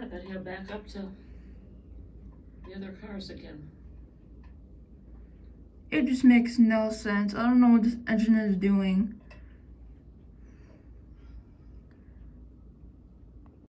then he'll back up to the other cars again. It just makes no sense. I don't know what this engine is doing.